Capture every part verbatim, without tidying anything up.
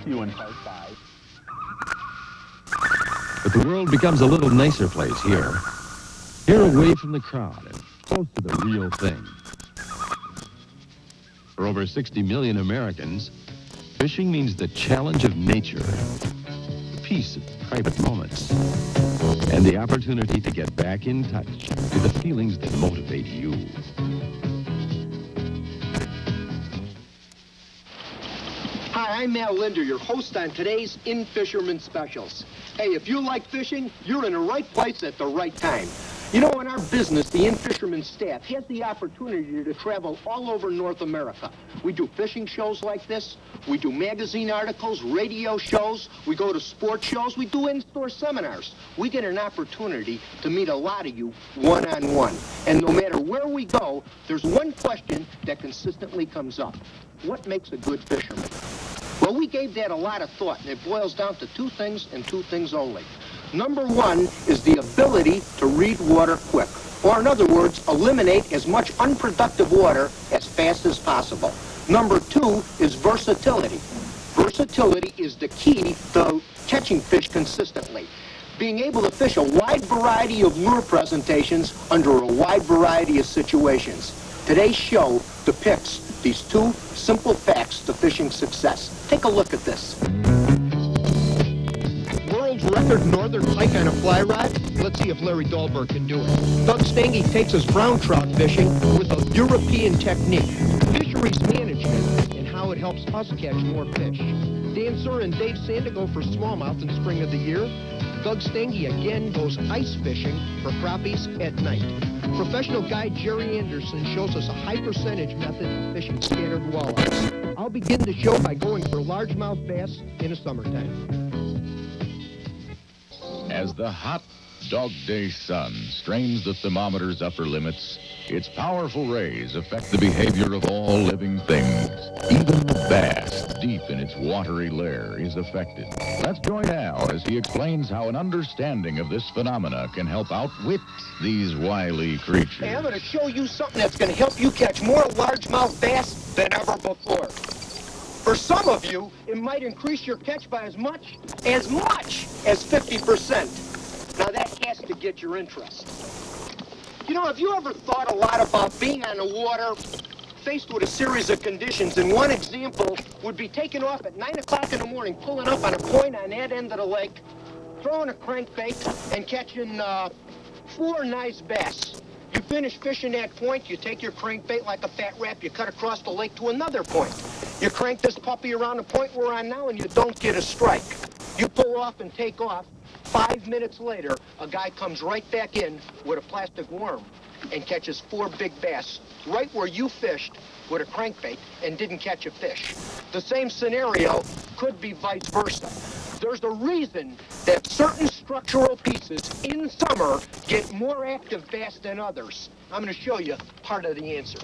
to you in part five. But the world becomes a little nicer place here. Here away from the crowd and close to the real thing. For over sixty million Americans, fishing means the challenge of nature, the peace of private moments, and the opportunity to get back in touch with the feelings that motivate you. Hi, I'm Al Linder, your host on today's In-Fisherman specials. Hey, if you like fishing, you're in the right place at the right time. You know, in our business, the In-Fisherman staff has the opportunity to travel all over North America. We do fishing shows like this. We do magazine articles, radio shows. We go to sports shows. We do in-store seminars. We get an opportunity to meet a lot of you one-on-one. And no matter where we go, there's one question that consistently comes up. What makes a good fisherman? Well, we gave that a lot of thought, and it boils down to two things and two things only. Number one is the ability to read water quick, or in other words, eliminate as much unproductive water as fast as possible. Number two is versatility. Versatility is the key to catching fish consistently. Being able to fish a wide variety of lure presentations under a wide variety of situations. Today's show depicts these two simple facts to fishing success. Take a look at this. World's record northern pike on a fly rod? Let's see if Larry Dahlberg can do it. Doug Stange takes us brown trout fishing with a European technique. Fisheries management and how it helps us catch more fish. Dan Sur and Dave Sanda go for smallmouth in spring of the year. Doug Stange again goes ice fishing for crappies at night. Professional guide Jerry Anderson shows us a high percentage method of fishing scattered walleyes. I'll begin the show by going for largemouth bass in the summertime. As the hot dog day sun strains the thermometer's upper limits, its powerful rays affect the behavior of all living things. Even the bass, deep in its watery lair, is affected. Let's join Al as he explains how an understanding of this phenomena can help outwit these wily creatures. Hey, I'm going to show you something that's going to help you catch more largemouth bass than ever before. For some of you, it might increase your catch by as much, as much as fifty percent. Now that has to get your interest. You know, have you ever thought a lot about being on the water, faced with a series of conditions? And one example would be taking off at nine o'clock in the morning, pulling up on a point on that end of the lake, throwing a crankbait, and catching uh, four nice bass. You finish fishing that point, you take your crankbait like a fat wrap, you cut across the lake to another point. You crank this puppy around the point we're on now, and you don't get a strike. You pull off and take off. Five minutes later, a guy comes right back in with a plastic worm and catches four big bass right where you fished with a crankbait and didn't catch a fish. The same scenario could be vice versa. There's a reason that certain structural pieces in summer get more active bass than others. I'm going to show you part of the answer.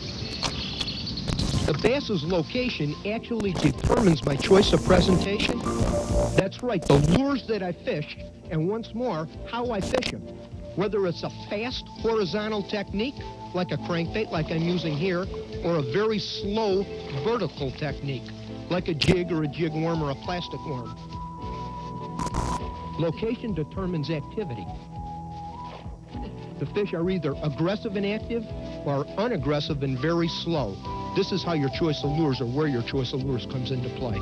The bass's location actually determines my choice of presentation. That's right, the lures that I fish, and once more, how I fish them. Whether it's a fast horizontal technique, like a crankbait like I'm using here, or a very slow vertical technique, like a jig or a jig worm or a plastic worm. Location determines activity. The fish are either aggressive and active or unaggressive and very slow. This is how your choice of lures, or where your choice of lures, comes into play.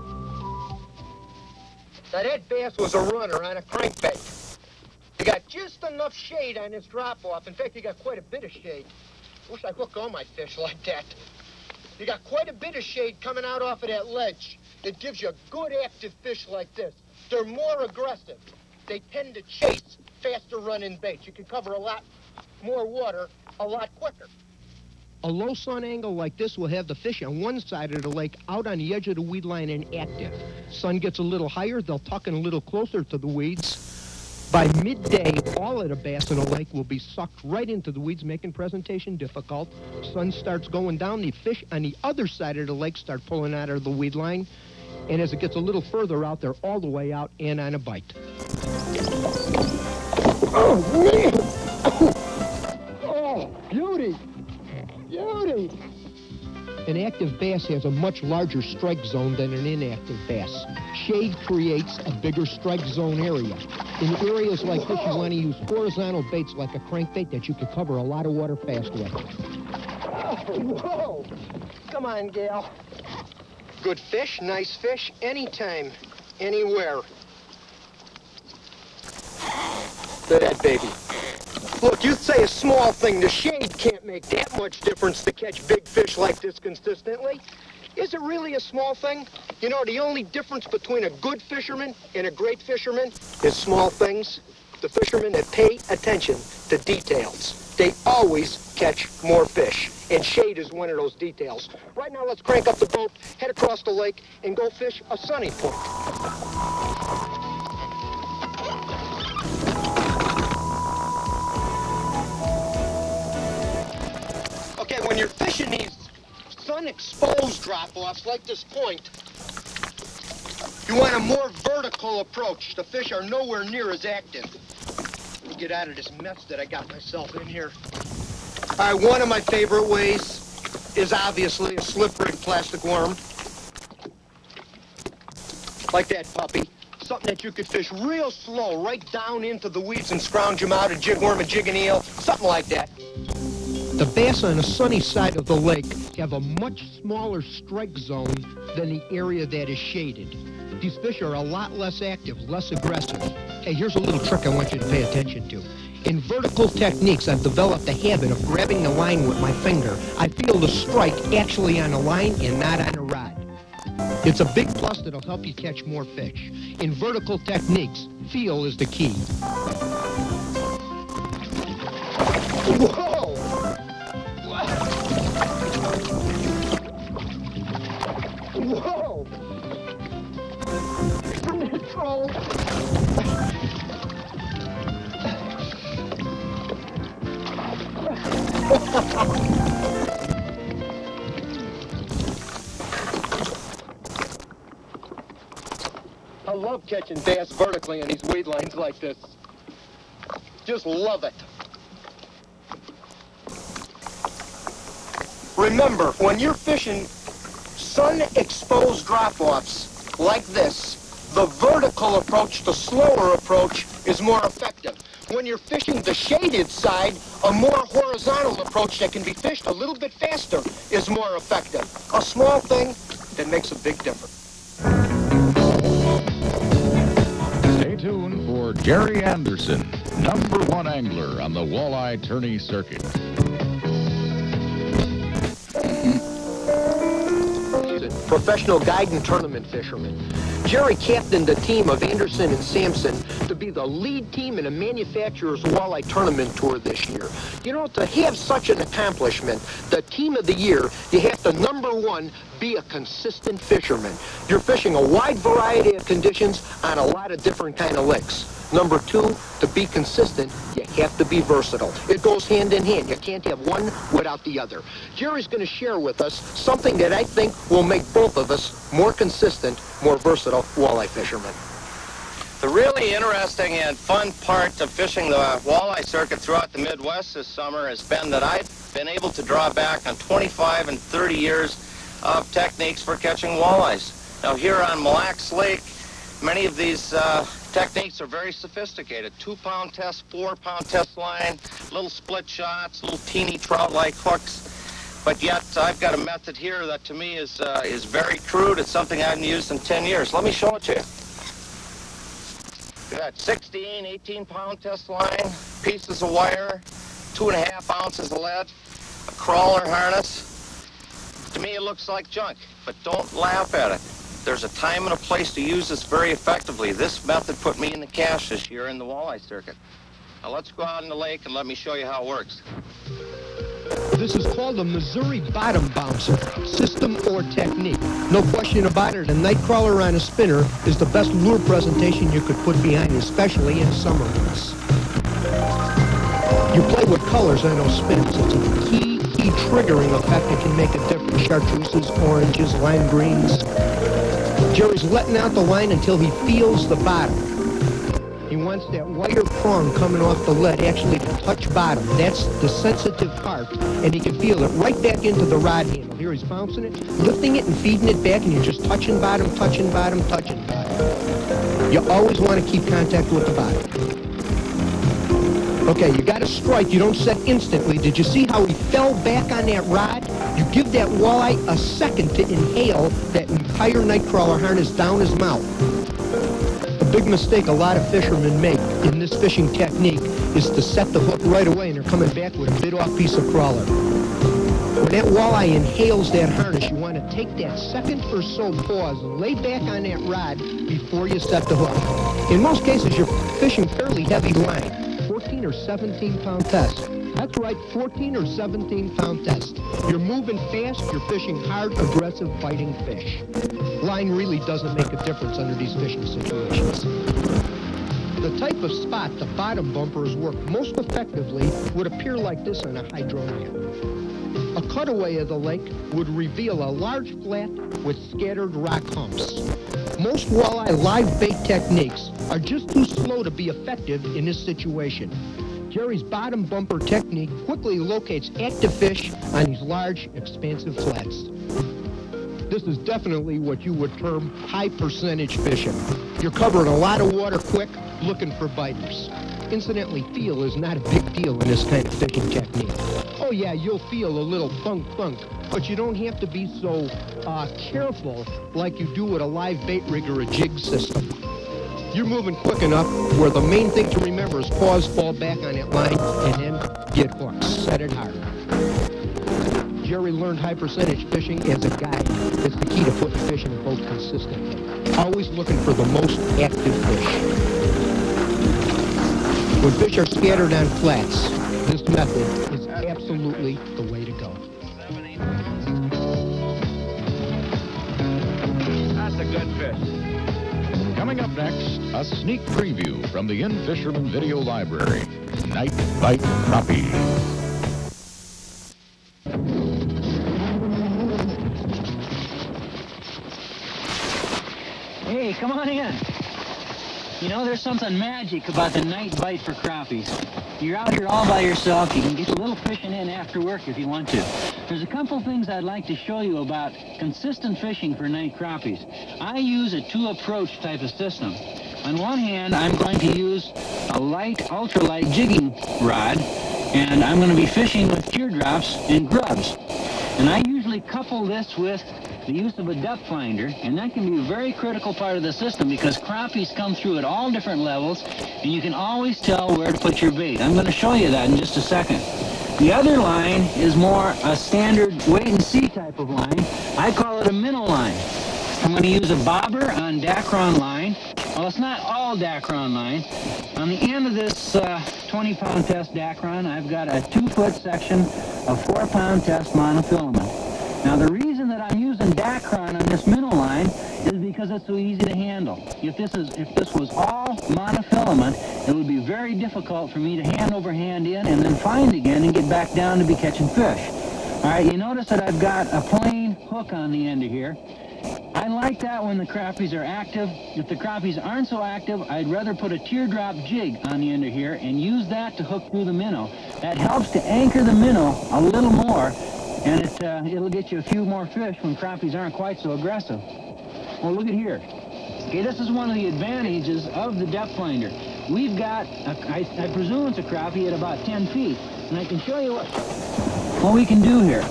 Now that bass was a runner on a crankbait. He got just enough shade on his drop-off. In fact, he got quite a bit of shade. Wish I hooked all my fish like that. You got quite a bit of shade coming out off of that ledge. It gives you a good active fish like this. They're more aggressive. They tend to chase faster running baits. You can cover a lot more water a lot quicker. A low sun angle like this will have the fish on one side of the lake out on the edge of the weed line and active. Sun gets a little higher, they'll tuck in a little closer to the weeds. By midday, all of the bass in the lake will be sucked right into the weeds, making presentation difficult. Sun starts going down, the fish on the other side of the lake start pulling out of the weed line. And as it gets a little further out, they're all the way out and on a bite. Oh, man! Oh, beauty! Beauty! An active bass has a much larger strike zone than an inactive bass. Shade creates a bigger strike zone area. In areas like this, you want to use horizontal baits like a crankbait that you can cover a lot of water fast with. Oh, whoa! Come on, Gail. Good fish, nice fish, anytime, anywhere. Look at that baby. Look, you say a small thing. The shade can't make that much difference to catch big fish like this consistently. Is it really a small thing? You know, the only difference between a good fisherman and a great fisherman is small things. The fishermen that pay attention to details. They always catch more fish. And shade is one of those details. Right now, let's crank up the boat, head across the lake, and go fish a sunny point. Okay, when you're fishing these sun-exposed drop-offs like this point, you want a more vertical approach. The fish are nowhere near as active. Let me get out of this mess that I got myself in here. All right, one of my favorite ways is obviously a slippery plastic worm. Like that puppy. Something that you could fish real slow, right down into the weeds and scrounge them out, a jig worm, a jig and eel, something like that. The bass on the sunny side of the lake have a much smaller strike zone than the area that is shaded. These fish are a lot less active, less aggressive. Hey, here's a little trick I want you to pay attention to. In vertical techniques, I've developed a habit of grabbing the line with my finger. I feel the strike actually on the line and not on a rod. It's a big plus that'll help you catch more fish. In vertical techniques, feel is the key. Whoa! Whoa! Control! I love catching bass vertically on these weed lines like this. Just love it. Remember, when you're fishing sun-exposed drop-offs like this, the vertical approach, the slower approach, is more effective. When you're fishing the shaded side, a more horizontal approach that can be fished a little bit faster is more effective. A small thing that makes a big difference. Stay tuned for Jerry Anderson, number one angler on the walleye tourney circuit. Professional guide and tournament fisherman. Jerry captained the team of Anderson and Sampson to be the lead team in a manufacturer's walleye tournament tour this year. You know, to have such an accomplishment, the team of the year, you have to, number one, be a consistent fisherman. You're fishing a wide variety of conditions on a lot of different kind of licks. Number two, to be consistent, you have to be versatile. It goes hand in hand. You can't have one without the other. Jerry's going to share with us something that I think will make both of us more consistent, more versatile walleye fishermen. The really interesting and fun part of fishing the walleye circuit throughout the Midwest this summer has been that I've been able to draw back on twenty-five and thirty years of techniques for catching walleyes. Now here on Mille Lacs Lake, many of these uh, techniques are very sophisticated. Two-pound test, four-pound test line, little split shots, little teeny trout-like hooks. But yet, I've got a method here that to me is uh, is very crude. It's something I haven't used in ten years. Let me show it to you. Look at that, sixteen, eighteen-pound test line, pieces of wire, two and a half ounces of lead, a crawler harness. To me, it looks like junk, but don't laugh at it. There's a time and a place to use this very effectively. This method put me in the cash this year in the walleye circuit. Now let's go out in the lake and let me show you how it works. This is called a Missouri bottom bouncer, system or technique. No question about it, a night crawler on a spinner is the best lure presentation you could put behind, especially in summer months. You play with colors on those spins. It's a key, key triggering effect that can make a difference. Chartreuses, oranges, lime greens. Jerry's letting out the line until he feels the bottom. He wants that wider prong coming off the lead actually to touch bottom. That's the sensitive part sharp, and he can feel it right back into the rod handle. Here he's bouncing it, lifting it and feeding it back, and you're just touching bottom, touching bottom, touching bottom. You always want to keep contact with the bottom. Okay, you got to strike. You don't set instantly. Did you see how he fell back on that rod? You give that walleye a second to inhale that entire nightcrawler harness down his mouth. A big mistake a lot of fishermen make in this fishing technique is to set the hook right away and they're coming back with a bit-off piece of crawler. When that walleye inhales that harness, you want to take that second or so pause, lay back on that rod before you set the hook. In most cases, you're fishing fairly heavy line, fourteen or seventeen pound test. That's right, fourteen or seventeen pound test. You're moving fast, you're fishing hard, aggressive, fighting fish. Line really doesn't make a difference under these fishing situations. The type of spot the bottom bumpers work most effectively would appear like this on a hydrometer. A cutaway of the lake would reveal a large flat with scattered rock humps. Most walleye live bait techniques are just too slow to be effective in this situation. Jerry's bottom bumper technique quickly locates active fish on these large, expansive flats. This is definitely what you would term high percentage fishing. You're covering a lot of water quick, looking for biters. Incidentally, feel is not a big deal in this kind of fishing technique. Oh yeah, you'll feel a little thunk thunk, but you don't have to be so uh, careful like you do with a live bait rig or a jig system. You're moving quick enough where the main thing to remember is pause, fall back on that line, and then get hooked. Set it hard. Jerry learned high percentage fishing as a guide. It's the key to putting fish in a boat consistently. Always looking for the most active fish. When fish are scattered on flats, this method is absolutely the way to go. That's a good fish. Coming up next, a sneak preview from the In-Fisherman video library. Night Bite Crappie. Hey, come on in. You know, there's something magic about the night bite for crappies. You're out here all by yourself. You can get a little fishing in after work if you want to. There's a couple things I'd like to show you about consistent fishing for night crappies. I use a two-approach type of system. On one hand, I'm going to use a light, ultralight jigging rod, and I'm going to be fishing with teardrops and grubs. And I usually couple this with the use of a depth finder, and that can be a very critical part of the system because crappies come through at all different levels, and you can always tell where to put your bait. I'm going to show you that in just a second. The other line is more a standard wait-and-see type of line. I call it a minnow line. I'm going to use a bobber on Dacron line. Well, it's not all Dacron line. On the end of this uh, twenty pound test Dacron, I've got a two-foot section of four pound test monofilament. Now, the reason that I'm using Dacron on this minnow line is because it's so easy to handle. If this is, if this was all monofilament, it would be very difficult for me to hand over hand in and then find again and get back down to be catching fish. All right, you notice that I've got a plain hook on the end of here. I like that when the crappies are active. If the crappies aren't so active, I'd rather put a teardrop jig on the end of here and use that to hook through the minnow. That helps to anchor the minnow a little more, and it, uh, it'll get you a few more fish when crappies aren't quite so aggressive. Well, look at here. Okay, this is one of the advantages of the depth finder. We've got, a, I, I presume it's a crappie at about ten feet, and I can show you what, what we can do here.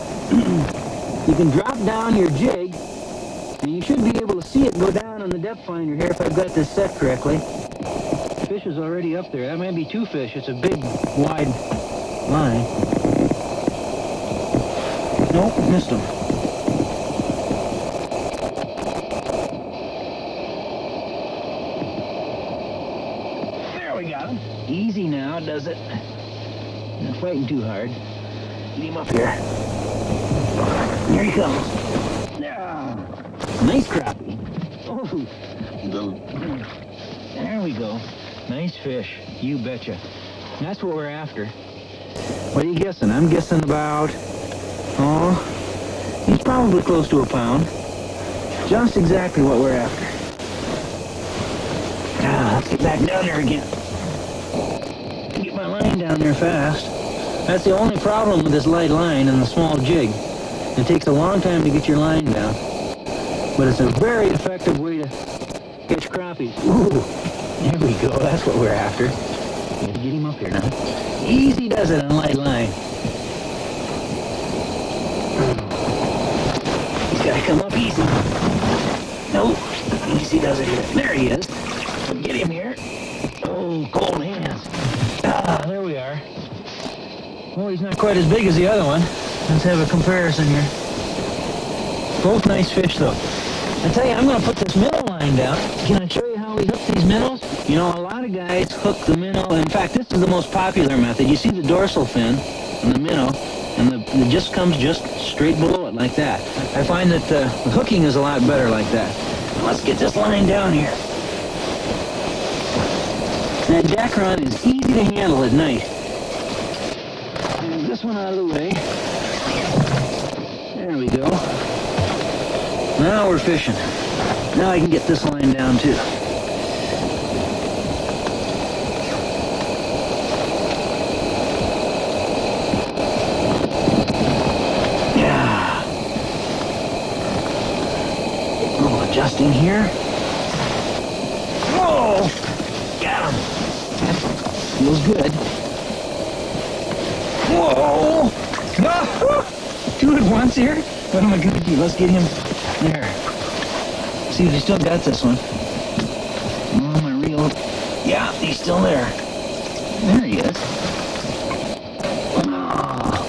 You can drop down your jig, and you should be able to see it go down on the depth finder here if I've got this set correctly. The fish is already up there. That might be two fish. It's a big, wide line. Nope, missed him. There we got him. Easy now, does it? Not fighting too hard. Get him up here. Here he comes. Yeah. Nice crappie. Oh, little. There we go. Nice fish. You betcha. That's what we're after. What are you guessing? I'm guessing about... Oh, he's probably close to a pound. Just exactly what we're after. Ah, let's get back down there again. Get my line down there fast. That's the only problem with this light line and the small jig. It takes a long time to get your line down, but it's a very effective way to catch crappies. Ooh, there we go. That's what we're after. Gotta get him up here now. Easy does it on light line. He's gotta come up easy. Nope, easy does it here. There he is. Get him here. Oh, cold hands. Ah, there we are. Oh, he's not quite as big as the other one. Let's have a comparison here. Both nice fish, though. I tell you, I'm going to put this minnow line down. Can I show you how we hook these minnows? You know, a lot of guys hook the minnow. In fact, this is the most popular method. You see the dorsal fin and the minnow, and the, it just comes just straight below it like that. I find that uh, the hooking is a lot better like that. Now let's get this line down here. That jack rod is easy to handle at night. And this one out of the way. There we go. Now we're fishing. Now I can get this line down too. Yeah. A little adjusting here. Whoa! Got him. Feels good. Whoa! Ah, do it once here. What am I going to do? Let's get him there. See if he still got this one. Oh, my reel. Yeah, he's still there. There he is. Oh.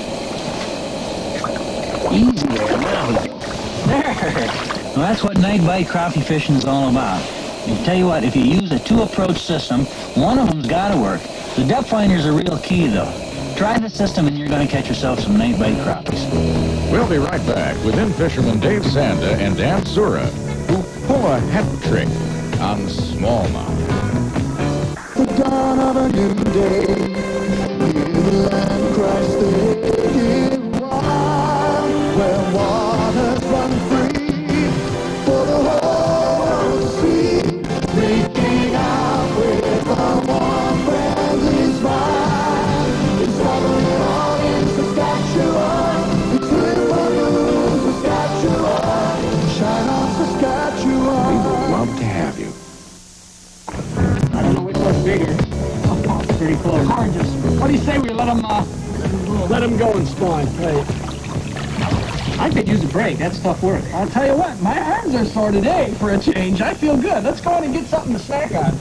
Easy there. Now we go. There. Well, that's what night bite crappie fishing is all about. I tell you what, if you use a two-approach system, one of them's got to work. The depth finder's a real key, though. Try the system and you're going to catch yourself some night bite crappies. We'll be right back with In-Fisherman Dave Sanda and Dan Sura, who pull a hat trick on smallmouth. The dawn of a new day, in the land Christ the King wild, where waters run free, for the whole world to see, reaching out with a warm, friendly smile. It's summer all in Saskatchewan, it's Little Saskatchewan, shine on Saskatchewan. We would love to have you. I don't know which one's bigger. Oh, pretty close. Gorgeous. What do you say we let them, uh, let them go and spawn? Right. I could use a break. That's tough work. I'll tell you what, my arms are sore today for a change. I feel good. Let's go in and get something to snack on.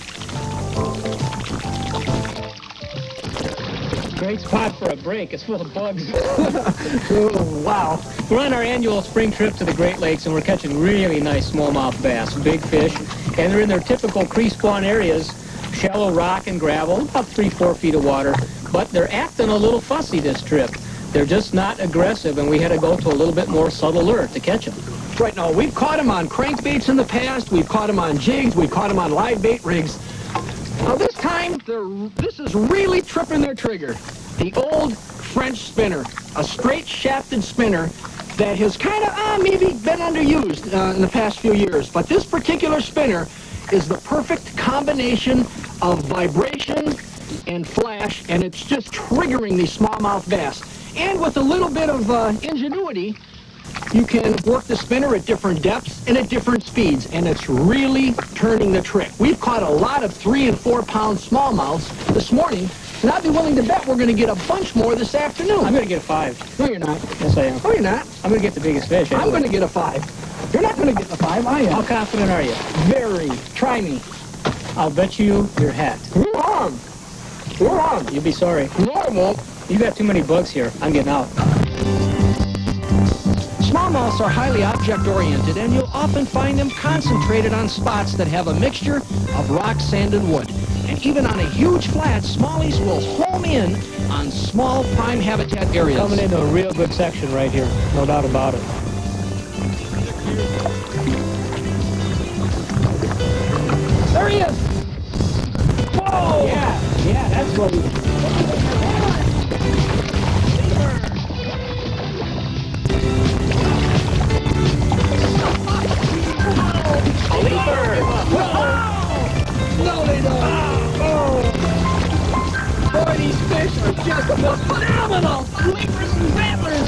Great spot for a break. It's full of bugs. Oh, wow. We're on our annual spring trip to the Great Lakes, and we're catching really nice smallmouth bass, big fish, and they're in their typical pre-spawn areas, shallow rock and gravel, about three, four feet of water, but they're acting a little fussy this trip. They're just not aggressive, and we had to go to a little bit more subtle lure to catch them. Right now, we've caught them on crankbaits in the past, we've caught them on jigs, we've caught them on live bait rigs. Now this time, they're, this is really tripping their trigger. The old French spinner, a straight shafted spinner that has kind of uh, maybe been underused uh, in the past few years. But this particular spinner is the perfect combination of vibration and flash, and it's just triggering these smallmouth bass. And with a little bit of uh, ingenuity, you can work the spinner at different depths and at different speeds, and it's really turning the trick. We've caught a lot of three and four pound smallmouths this morning, and I'd be willing to bet we're going to get a bunch more this afternoon. I'm going to get a five. No, you're not. Yes, I am. No, you're not. I'm going to get the biggest fish. Anyway. I'm going to get a five. You're not going to get the five, I am. How confident are you? Very. Try me. I'll bet you your hat. You're wrong. You're wrong. You'll be sorry. No, I won't. You got too many bugs here. I'm getting out. Smallmouths are highly object-oriented, and you'll often find them concentrated on spots that have a mixture of rock, sand, and wood. And even on a huge flat, smallies will home in on small prime habitat areas. Coming into a real good section right here, no doubt about it. There he is! Whoa! Yeah, yeah, that's what we... No, they don't. Oh. Boy, these fish are just... phenomenal! Leapers and rattlers!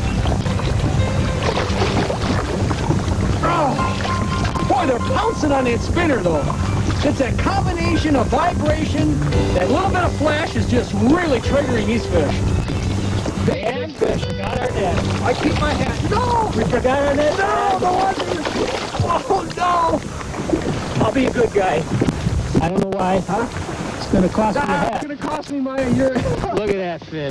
Oh, boy, they're pouncing on that spinner, though. It's a combination of vibration, that little bit of flash is just really triggering these fish. And fish, forgot our net. I keep my hat. No! We forgot our net. No, the water. Oh, no! I'll be a good guy. I don't know why. Huh? It's going to cost me a hat. It's going to cost me my year. Look at that fish.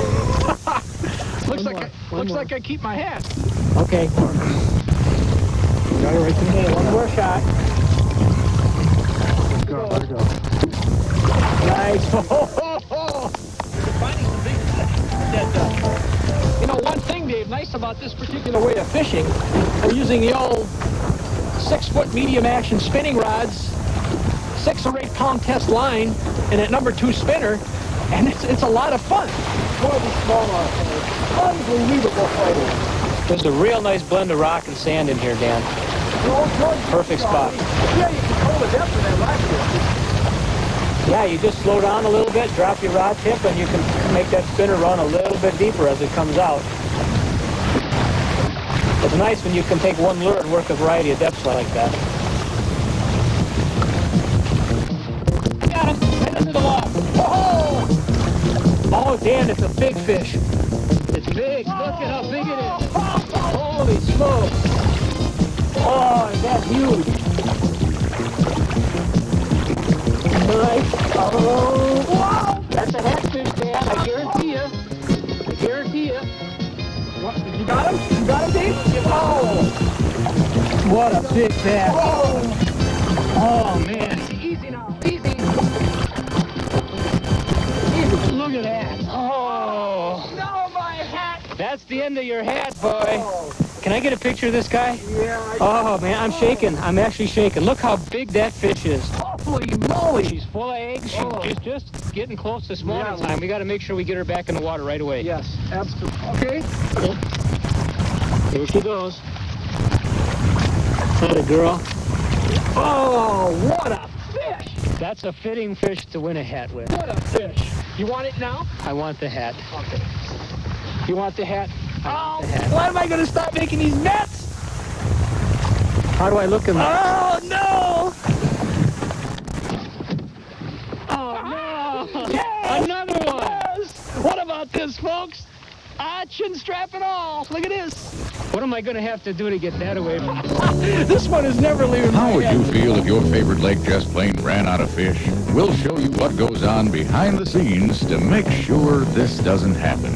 looks like I, looks like I keep my hat. Okay. Got it right to the middle. One more shot. Let's go. Let's go. Nice. Finding some big that, uh, you know, one thing, Dave, nice about this particular way of fishing, we're using the old six-foot medium action spinning rods, six or eight pound test line, and that number two spinner, and it's it's a lot of fun. Boy, these smallmouth, unbelievable fighting. There's a real nice blend of rock and sand in here, Dan. Perfect spot. Yeah, you control the depth of that rock. Yeah, you just slow down a little bit, drop your rod tip, and you can make that spinner run a little bit deeper as it comes out. It's nice when you can take one lure and work a variety of depths like that. Got him! Right under the log. Oh! Oh, Dan, it's a big fish. It's big. Look at how big it is. Holy smokes. Oh, that's huge. Nice. Oh, wow! That's a hatfish, Dan. I guarantee you. I guarantee you. What? You got him? You got him, Dave? Oh! What a big bass. Oh, oh man. Easy now. Easy. Easy. Look at that. Oh. No, my hat. That's the end of your hat, boy. Oh. Can I get a picture of this guy? Yeah. I oh, man, I'm shaking. I'm actually shaking. Look how big that fish is. Holy moly. She's full of eggs. Oh. She's just getting close to spawning yeah, time. We got to make sure we get her back in the water right away. Yes, absolutely. Okay. Here she goes. That a girl. Oh, what a fish. That's a fitting fish to win a hat with. What a fish. You want it now? I want the hat. Okay. You want the hat? Oh, why am I going to stop making these nets? How do I look in that? Oh, no! Oh, no! Yes! Another one! Yes! What about this, folks? Ah, chin strap and all. Look at this. What am I going to have to do to get that away from me? This one is never leaving my How would head. you feel if your favorite lake just plain ran out of fish? We'll show you what goes on behind the scenes to make sure this doesn't happen.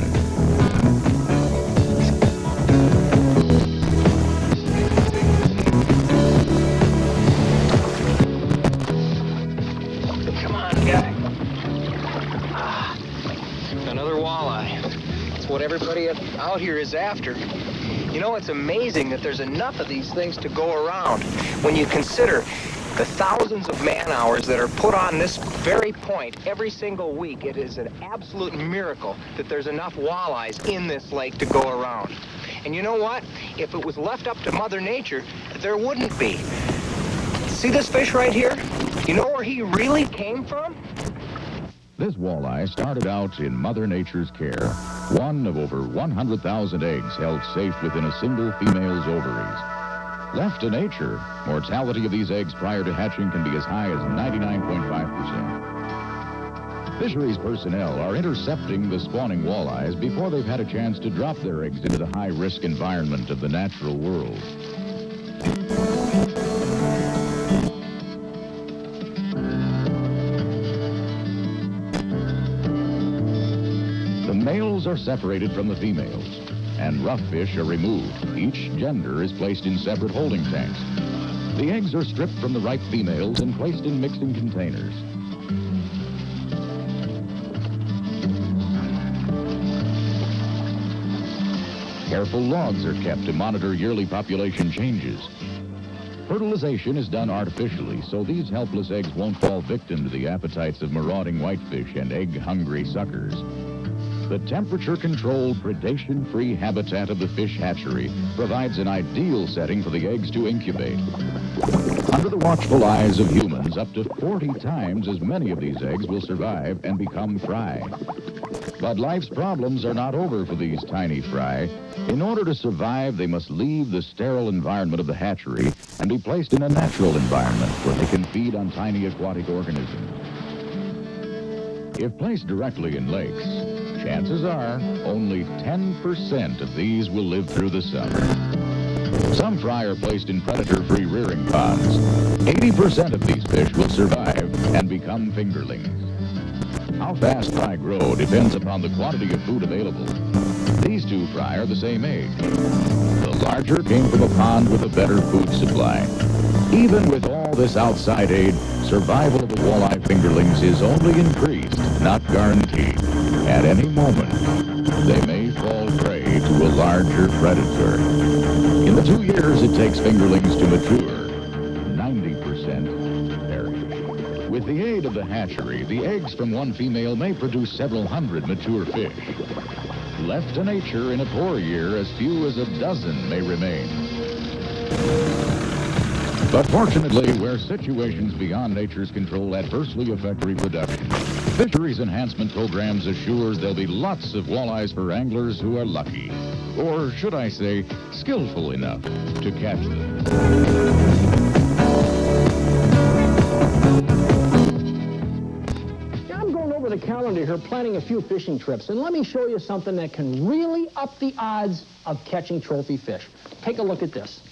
What everybody out here is after. You know, it's amazing that there's enough of these things to go around when you consider the thousands of man hours that are put on this very point every single week. It is an absolute miracle that there's enough walleyes in this lake to go around. And you know what? If it was left up to Mother Nature, there wouldn't be. See this fish right here? You know where he really came from? This walleye started out in Mother Nature's care, one of over one hundred thousand eggs held safe within a single female's ovaries. Left to nature, mortality of these eggs prior to hatching can be as high as ninety-nine point five percent. Fisheries personnel are intercepting the spawning walleyes before they've had a chance to drop their eggs into the high-risk environment of the natural world. The males are separated from the females, and rough fish are removed. Each gender is placed in separate holding tanks. The eggs are stripped from the ripe females and placed in mixing containers. Careful logs are kept to monitor yearly population changes. Fertilization is done artificially, so these helpless eggs won't fall victim to the appetites of marauding whitefish and egg-hungry suckers. The temperature-controlled, predation-free habitat of the fish hatchery provides an ideal setting for the eggs to incubate. Under the watchful eyes of humans, up to forty times as many of these eggs will survive and become fry. But life's problems are not over for these tiny fry. In order to survive, they must leave the sterile environment of the hatchery and be placed in a natural environment where they can feed on tiny aquatic organisms. If placed directly in lakes, chances are only ten percent of these will live through the summer. Some fry are placed in predator-free rearing ponds. eighty percent of these fish will survive and become fingerlings. How fast fry grow depends upon the quantity of food available. These two fry are the same age. The larger came from a pond with a better food supply. Even with all this outside aid, survival of the walleye fingerlings is only increased, not guaranteed. At any moment, they may fall prey to a larger predator. In the two years it takes fingerlings to mature, ninety percent perish. With the aid of the hatchery, the eggs from one female may produce several hundred mature fish. Left to nature in a poor year, as few as a dozen may remain. But fortunately, where situations beyond nature's control adversely affect reproduction, fisheries enhancement programs assure there'll be lots of walleyes for anglers who are lucky, or should I say, skillful enough to catch them. I'm going over the calendar here, planning a few fishing trips, and let me show you something that can really up the odds of catching trophy fish. Take a look at this.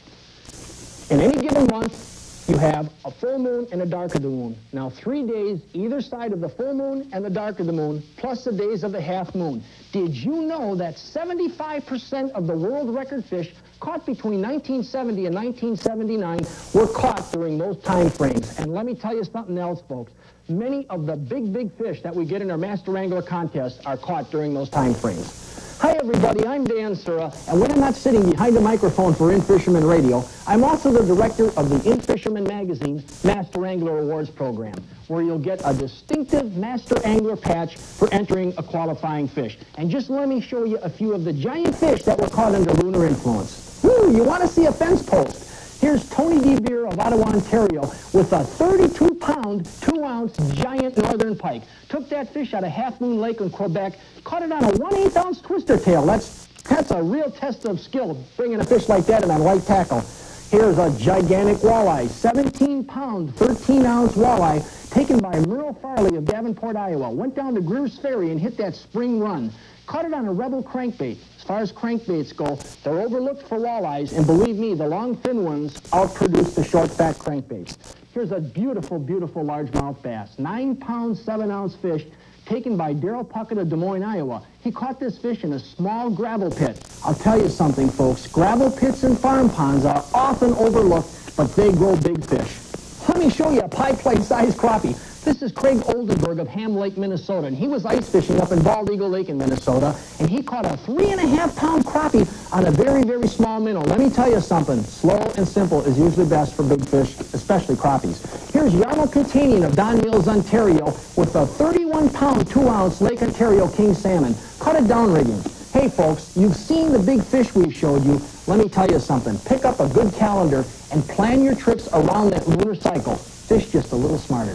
In any given month, you have a full moon and a dark of the moon. Now, three days either side of the full moon and the dark of the moon, plus the days of the half moon. Did you know that seventy-five percent of the world record fish caught between nineteen seventy and nineteen seventy-nine were caught during those time frames? And let me tell you something else, folks. Many of the big, big fish that we get in our Master Angler contests are caught during those time frames. Hi, everybody. I'm Dan Sura, and when I'm not sitting behind a microphone for In-Fisherman Radio, I'm also the director of the In-Fisherman Magazine Master Angler Awards program, where you'll get a distinctive Master Angler patch for entering a qualifying fish. And just let me show you a few of the giant fish that were caught under lunar influence. Woo, you want to see a fence post? Here's Tony DeVere of Ottawa, Ontario, with a thirty-two pound, two ounce giant northern pike. Took that fish out of Half Moon Lake in Quebec, caught it on a one eighth ounce twister tail. That's, that's a real test of skill, bringing a fish like that in on light tackle. Here's a gigantic walleye, seventeen pound, thirteen ounce walleye, taken by Merle Farley of Davenport, Iowa. Went down to Greer's Ferry and hit that spring run. Caught it on a Rebel crankbait. As far as crankbaits go, they're overlooked for walleyes, and believe me, the long, thin ones outproduce the short, fat crankbaits. Here's a beautiful, beautiful largemouth bass, nine pound, seven ounce fish, taken by Darrell Puckett of Des Moines, Iowa. He caught this fish in a small gravel pit. I'll tell you something, folks. Gravel pits and farm ponds are often overlooked, but they grow big fish. Let me show you a pie plate-sized crappie. This is Craig Oldenburg of Ham Lake, Minnesota, and he was ice fishing up in Bald Eagle Lake in Minnesota, and he caught a three and a half pound crappie on a very, very small minnow. Let me tell you something, slow and simple is usually best for big fish, especially crappies. Here's Yarmo Contanian of Don Mills, Ontario, with a thirty-one pound, two ounce Lake Ontario king salmon. Caught it downrigging. Hey, folks, you've seen the big fish we've showed you. Let me tell you something. Pick up a good calendar and plan your trips around that lunar cycle. Fish just a little smarter.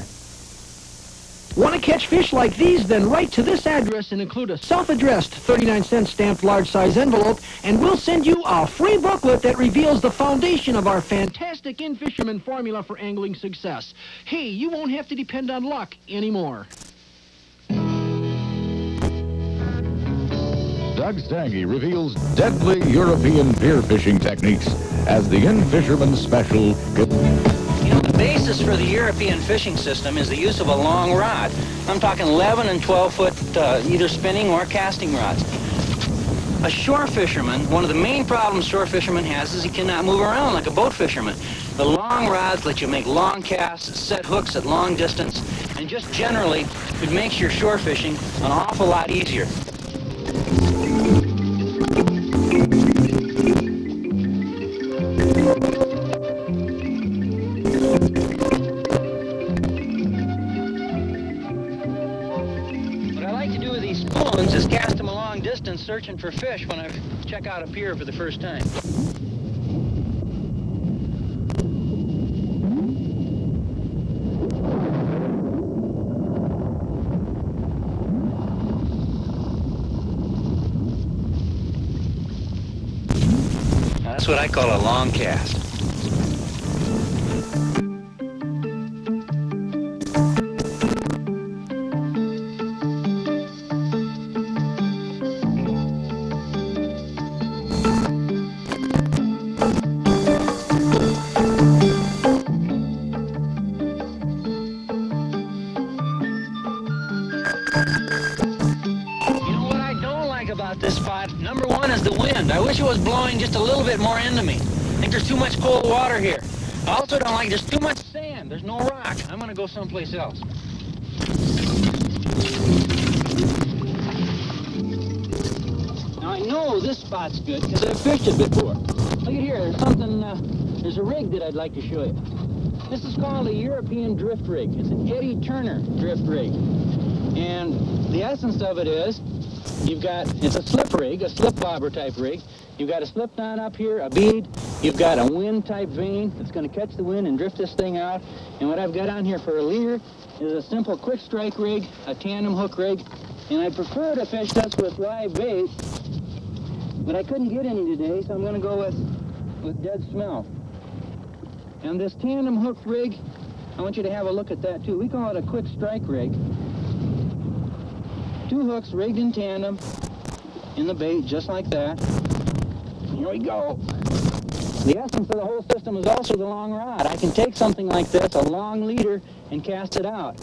Want to catch fish like these? Then write to this address and include a self-addressed thirty-nine cent stamped large-size envelope, and we'll send you a free booklet that reveals the foundation of our fantastic In-Fisherman formula for angling success. Hey, you won't have to depend on luck anymore. Doug Stange reveals deadly European pier fishing techniques as the In-Fisherman Special. You know, the basis for the European fishing system is the use of a long rod. I'm talking eleven and twelve foot, uh, either spinning or casting rods. A shore fisherman, one of the main problems shore fisherman has is he cannot move around like a boat fisherman. The long rods let you make long casts, set hooks at long distance, and just generally, it makes your shore fishing an awful lot easier. Is cast them a long distance searching for fish when I check out a pier for the first time. That's what I call a long cast. This spot, number one is the wind. I wish it was blowing just a little bit more into me. I think there's too much cold water here. I also don't like, there's too much sand. There's no rock. I'm gonna go someplace else. Now I know this spot's good because I've fished it before. Look at here, there's something, uh, there's a rig that I'd like to show you. This is called a European drift rig. It's an Eddie Turner drift rig. And the essence of it is, you've got, it's a slip rig, a slip bobber type rig. You've got a slip knot up here, a bead. You've got a wind type vane that's going to catch the wind and drift this thing out. And what I've got on here for a leader is a simple quick strike rig, a tandem hook rig. And I prefer to fish this with live bait, but I couldn't get any today, so I'm going to go with, with dead smell. And this tandem hook rig, I want you to have a look at that too. We call it a quick strike rig. Two hooks rigged in tandem in the bait, just like that. Here we go. The essence of the whole system is also the long rod. I can take something like this, a long leader, and cast it out.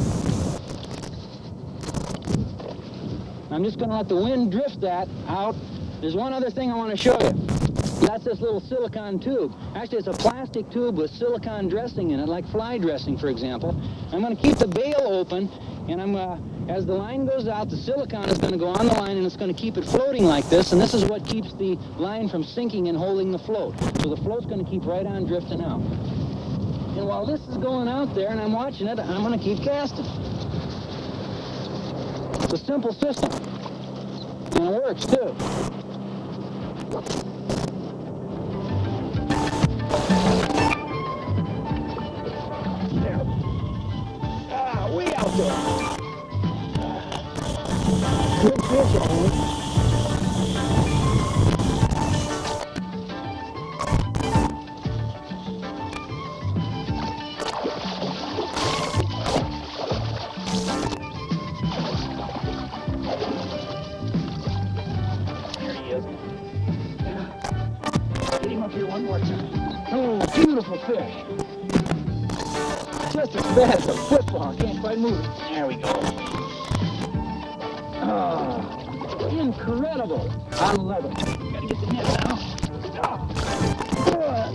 I'm just going to let the wind drift that out. There's one other thing I want to show you. That's this little silicone tube. Actually, it's a plastic tube with silicone dressing in it, like fly dressing, for example. I'm going to keep the bail open, and I'm uh, as the line goes out, the silicone is going to go on the line, and it's going to keep it floating like this, and this is what keeps the line from sinking and holding the float. So the float's going to keep right on drifting out. And while this is going out there, and I'm watching it, I'm going to keep casting. It's a simple system, and it works, too. There. Ah, way out there. Good fish, Ollie. There he is. Get him up here one more time. Oh, beautiful fish. Just as bad as a football. Can't quite move it. There we go. Oh, incredible. I love it. Gotta get the net now. Oh.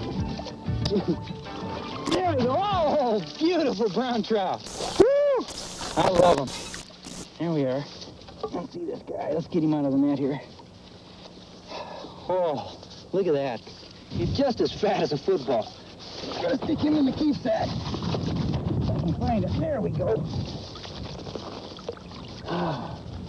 There we go. Oh, beautiful brown trout. Woo! I love them. There we are. Let's see this guy. Let's get him out of the net here. Oh, look at that. He's just as fat as a football. Gotta stick him in the key sack. If I can find it. There we go. Oh.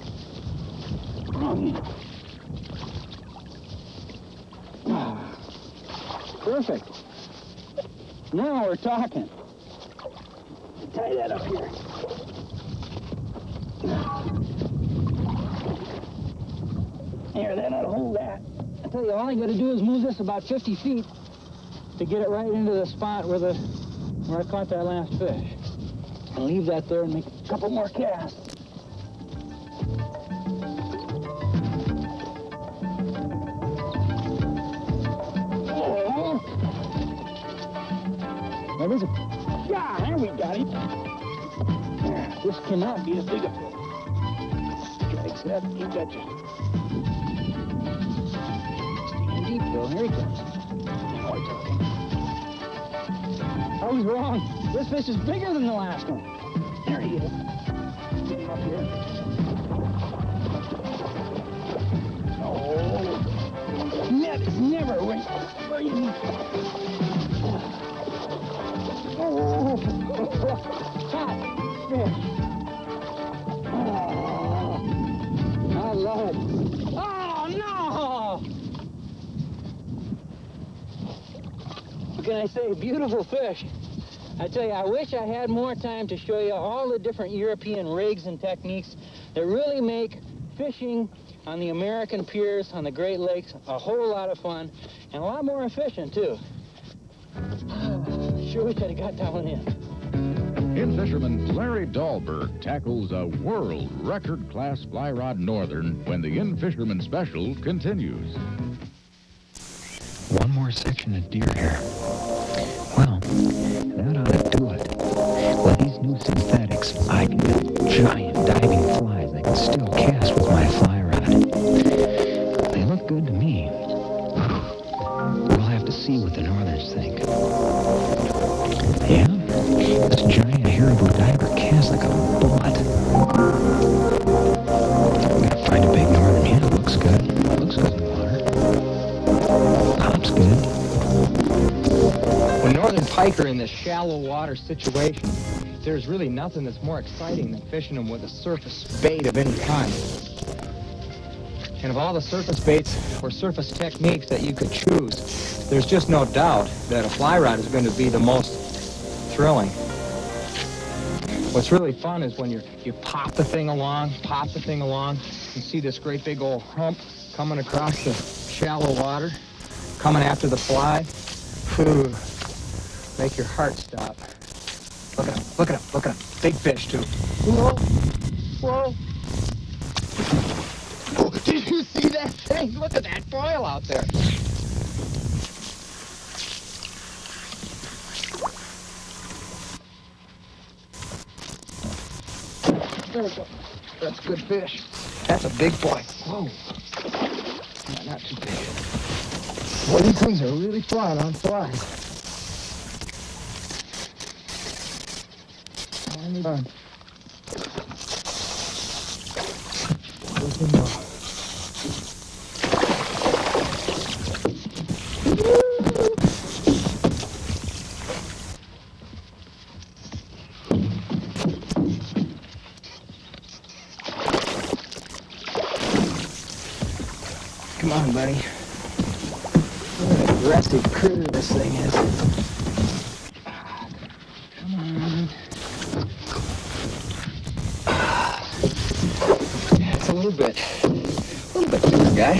Perfect. Now we're talking. Tie that up here. There, that ought to hold that. I tell you, all I got to do is move this about fifty feet to get it right into the spot where the where I caught that last fish. And leave that there and make a couple more casts. There is a... Yeah, there we got it. This cannot be as big a fish. Strikes that, you betcha. Staying deep, though. Here he comes. Now we're talking. I was wrong. This fish is bigger than the last one. There he is. Get him up here. Oh, net is never wrinkled. Oh, hot fish. Oh, I love it. Oh, no! What can I say? Beautiful fish. I tell you, I wish I had more time to show you all the different European rigs and techniques that really make fishing on the American piers on the Great Lakes, a whole lot of fun, and a lot more efficient, too. Sure wish I'd have got that one in. In-Fisherman Larry Dahlberg tackles a world record-class fly rod northern when the In-Fisherman Special continues. One more section of deer hair. Well, that ought to do it. With these new synthetics, I can get giant diving flies I can still cast with my fly rod. They look good to me. We'll have to see what the northerners think. Yeah, this giant Haribo diver casts like a bullet. Gotta find a big northern. Yeah, looks good. Looks good in the water. Pop's good. When northern pike are in this shallow water situation, there's really nothing that's more exciting than fishing them with a surface bait of any kind. And of all the surface baits or surface techniques that you could choose, there's just no doubt that a fly rod is going to be the most thrilling. What's really fun is when you you pop the thing along, pop the thing along, you see this great big old hump coming across the shallow water, coming after the fly. Whew. Make your heart stop. Look at him, look at him, look at him. Big fish, too. Whoa, whoa. Oh, did you see that thing? Look at that boil out there. There we go. That's a good fish. That's a big boy. Whoa. Not, not too big. Boy, these things are really fun on flies. Done. Come on, buddy. What an aggressive critter this thing is. Come on. It's a little bit, a little bit bigger guy.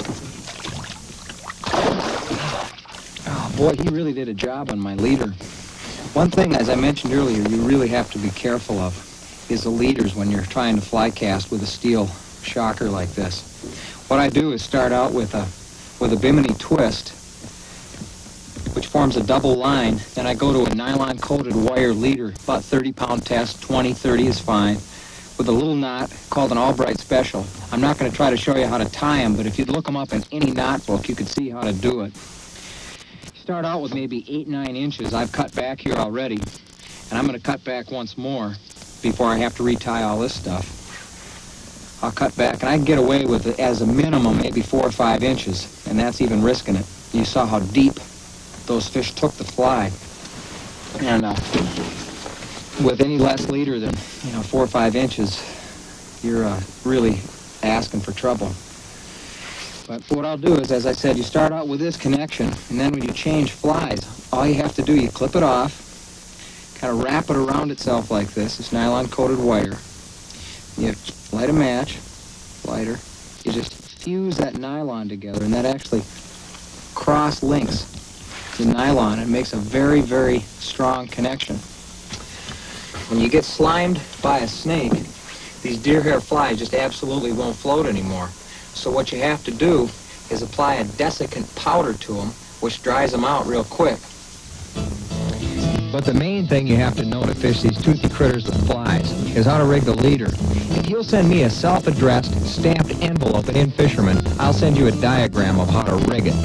Oh boy, he really did a job on my leader. One thing, as I mentioned earlier, you really have to be careful of is the leaders when you're trying to fly cast with a steel shocker like this. What I do is start out with a with a bimini twist, which forms a double line. Then I go to a nylon-coated wire leader, about thirty pound test, twenty, thirty is fine, with a little knot called an Albright Special. I'm not going to try to show you how to tie them, but if you'd look them up in any knot book, you could see how to do it. Start out with maybe eight, nine inches. I've cut back here already, and I'm going to cut back once more before I have to retie all this stuff. I'll cut back, and I can get away with it as a minimum maybe four or five inches, and that's even risking it. You saw how deep those fish took the fly, and uh, with any less leader than you know four or five inches, you're uh, really asking for trouble. But what I'll do is, as I said, you start out with this connection, and then when you change flies, all you have to do, you clip it off, kind of wrap it around itself like this, this nylon-coated wire. You light a match, lighter, you just fuse that nylon together, and that actually cross-links the nylon and makes a very, very strong connection. When you get slimed by a snake, these deer hair flies just absolutely won't float anymore. So what you have to do is apply a desiccant powder to them, which dries them out real quick. But the main thing you have to know to fish these toothy critters with flies is how to rig the leader. If you'll send me a self-addressed, stamped envelope at In-Fisherman, I'll send you a diagram of how to rig it.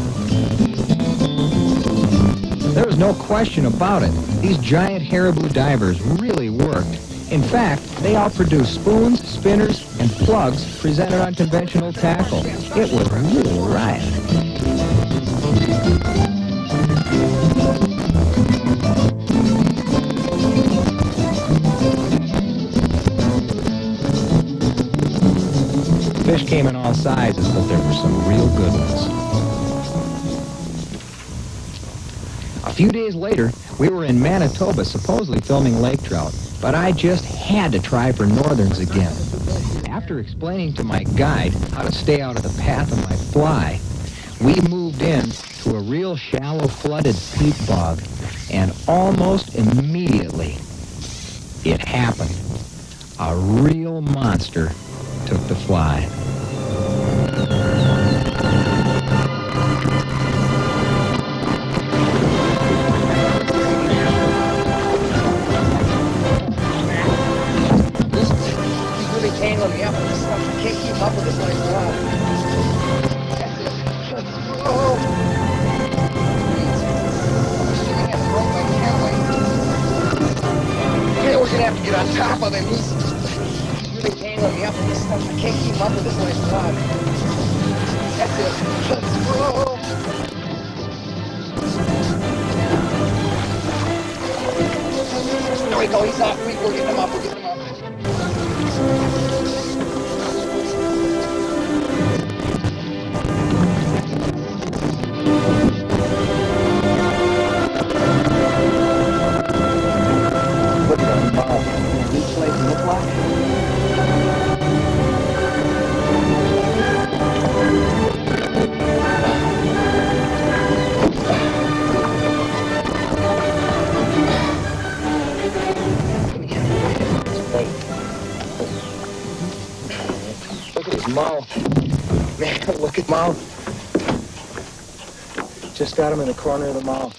There is no question about it. These giant Haribo divers really worked. In fact, they outproduced spoons, spinners, and plugs presented on conventional tackle. It was really a riot. Fish came in all sizes, but there were some real good ones. A few days later, we were in Manitoba supposedly filming lake trout, but I just had to try for northerns again. After after explaining to my guide how to stay out of the path of my fly, we moved in to a real shallow flooded peat bog, and almost immediately it happened. A real monster took the fly. Tangling me up with this stuff. I can't keep up with this nice rod. That's it. Let's go. I'm shooting at the rope. I can't wait. Yeah, we're gonna have to get on top of him. He's, he's really tangling me up with this stuff. I can't keep up with this nice rod. That's it. Let's go. There we go. He's off. We're getting him up. We're getting him up. Look at him, Bob. Each leg look like. Look at his mouth. Man, look at mouth. Just got him in the corner of the mouth.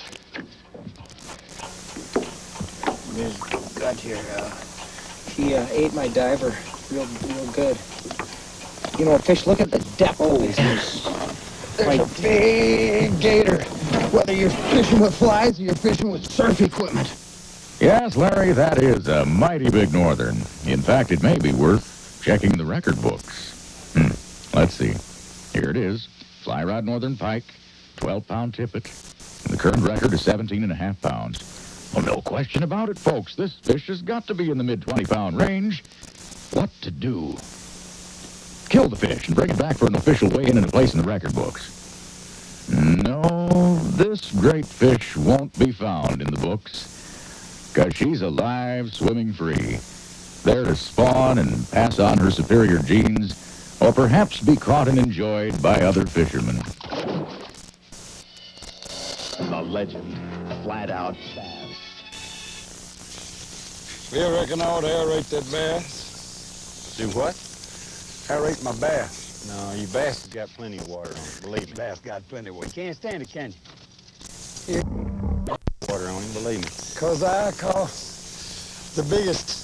There's gut here. Uh, he uh, ate my diver real, real good. You know, fish, look at the depth of his nose. There's a big gator. Whether you're fishing with flies or you're fishing with surf equipment. Yes, Larry, that is a mighty big northern. In fact, it may be worth checking the record books. Hmm. Let's see. Here it is. Fly rod northern pike, twelve pound tippet. The current record is seventeen and a half pounds. Well, no question about it, folks. This fish has got to be in the mid twenty pound range. What to do? Kill the fish and bring it back for an official weigh-in and a place in the record books. No, this great fish won't be found in the books. Because she's alive, swimming free, there to spawn and pass on her superior genes, or perhaps be caught and enjoyed by other fishermen. The legend, flat out bass. You reckon I ought to aerate that bass? Do what? Aerate my bass. No, your bass has got plenty of water on it. Believe me, bass got plenty of water. You can't stand it, can you? Yeah. Water on him, believe me. Because I caught the biggest